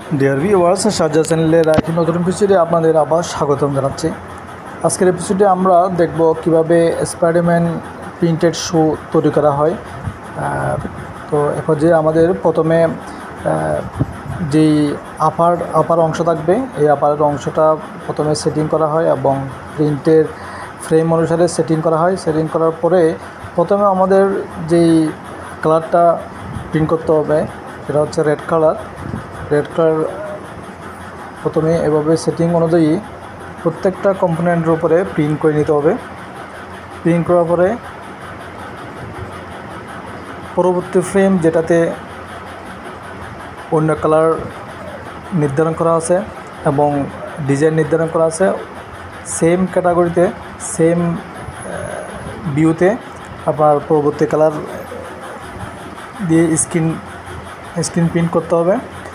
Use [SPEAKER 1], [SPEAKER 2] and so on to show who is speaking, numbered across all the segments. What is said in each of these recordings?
[SPEAKER 1] Dear viewers, সাজ্জা চ্যানেলের একটি নতুন এপিসোডে আপনাদের আবার স্বাগতম জানাচ্ছি। আজকের এপিসোডে আমরা দেখব কিভাবে স্পাইডারম্যান প্রিন্টেড শু তৈরি করা হয়। তো এখন যে আমাদের প্রথমে যেই আপার অংশ থাকবে, এই আপার অংশটা প্রথমে সেটিং করা হয় এবং প্রিন্টের ফ্রেম অনুসারে সেটিং করা হয়। সেটিং করার পরে প্রথমে আমাদের যেই কালারটা প্রিন্ট করতে হবে সেটা হচ্ছে রেড কালার প্রথমে এভাবে সেটিং অনুযায়ী প্রত্যেকটা কম্পোনেন্টের উপরে প্রিন্ট করে নিতে হবে। প্রিন্ট করার পরে পরবর্তী ফ্রেম যেটাতে অন্য কালার নির্ধারণ করা আছে এবং ডিজাইন নির্ধারণ করা আছে, সেম ক্যাটাগরিতে সেম ভিউতে আবার পরবর্তী কালার দিয়ে স্ক্রিন প্রিন্ট করতে হবে।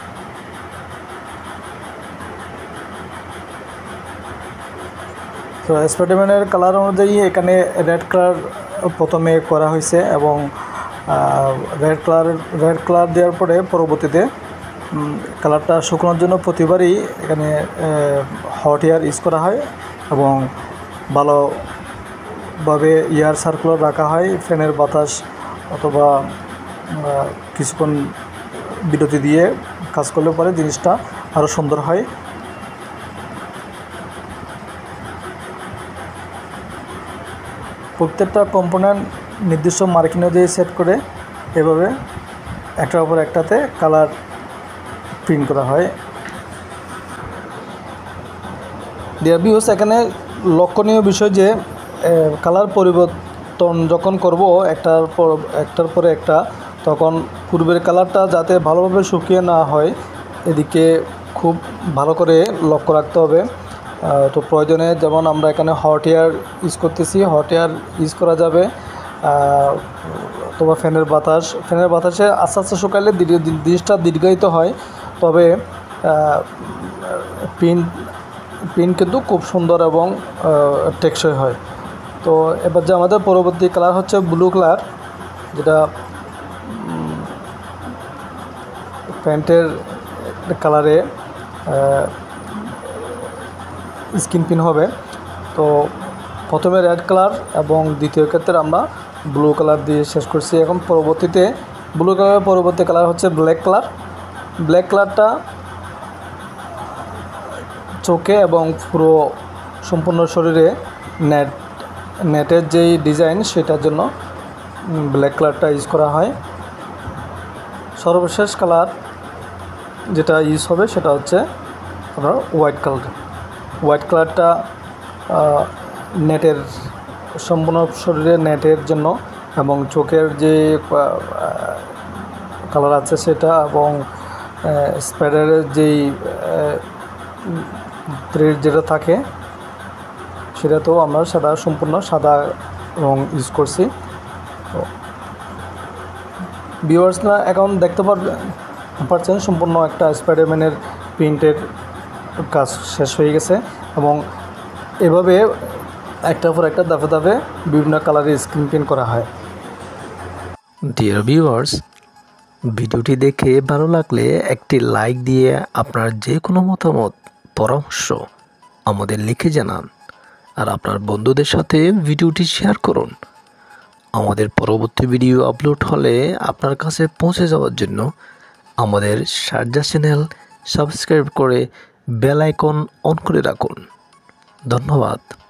[SPEAKER 1] তো স্পাইডারম্যানের কালার অনুযায়ী এখানে রেড কালার প্রথমে করা হয়েছে এবং রেড কালার দেওয়ার পরে পরবর্তীতে কালারটা শুকানোর জন্য প্রতিবারই এখানে হট এয়ার ইউজ করা হয় এবং ভালোভাবে এয়ার সার্কুলার রাখা হয়। ফ্যানের বাতাস অথবা কিছুক্ষণ বিরতি দিয়ে কাজ করলে পরে জিনিসটা আরও সুন্দর হয়। প্রত্যেকটা কম্পোনেন্ট নির্দিষ্ট মার্কিং দিয়ে সেট করে এভাবে একটার উপর একটাতে কালার প্রিন্ট করা হয়। ডিয়ার ভিউয়ার্স, এখানে লক্ষণীয় বিষয় যে কালার পরিবর্তন যখন করব একটার পরে একটা, তখন পূর্বের কালারটা যাতে ভালোভাবে শুকিয়ে না হয় এদিকে খুব ভালো করে লক্ষ্য রাখতে হবে। তো প্রয়োজনে যেমন আমরা এখানে হট এয়ার ইউজ করতেছি, হট এয়ার ইউজ করা যাবে অথবা ফ্যানের বাতাসে আস্তে আস্তে শুকাইলে জিনিসটা দীর্ঘায়িত হয়, তবে প্রিন্ট কিন্তু খুব সুন্দর এবং টেকসই হয়। তো এবার যে আমাদের পরবর্তী কালার হচ্ছে ব্লু কালার, যেটা প্যান্টের কালারে স্ক্রিন প্রিন্ট হবে। তো প্রথমে রেড কালার এবং দ্বিতীয় ক্ষেত্রে আমরা ব্লু কালার দিয়ে শেষ করছি। এখন পরবর্তীতে ব্লু কালারের পরবর্তী কালার হচ্ছে ব্ল্যাক কালারটা চোখে এবং পুরো সম্পূর্ণ শরীরে নেটের যেই ডিজাইন সেটার জন্য ব্ল্যাক কালারটা ইউজ করা হয়। সর্বশেষ কালার যেটা ইউজ হবে সেটা হচ্ছে আপনার হোয়াইট কালারটা নেটের সম্পূর্ণ শরীরে নেটের জন্য এবং চোখের যে কালার আছে সেটা এবং স্পাইডারের যেই থ্রেড যেটা থাকে সেটাতেও আমরা সম্পূর্ণ সাদা রং ইউজ করছি। তো ভিউয়ার্সরা এখন দেখতে পাচ্ছেন সম্পূর্ণ একটা স্পাইডারম্যানের প্রিন্টের কাজ শেষ হয়ে গেছে এবং এভাবে একটার পর একটা ধাপে ধাপে বিভিন্ন কালারের স্ক্রিন প্রিন্ট করা হয়।
[SPEAKER 2] ডিয়ার ভিউয়ার্স, ভিডিওটি দেখে ভালো লাগলে একটি লাইক দিয়ে আপনার যে কোনো মতামত পরামর্শ আমাদের লিখে জানান আর আপনার বন্ধুদের সাথে ভিডিওটি শেয়ার করুন। আমাদের পরবর্তী ভিডিও আপলোড হলে আপনার কাছে পৌঁছে যাওয়ার জন্য আমাদের সাজ্জা চ্যানেল সাবস্ক্রাইব করে বেল আইকন অন করে রাখুন। ধন্যবাদ।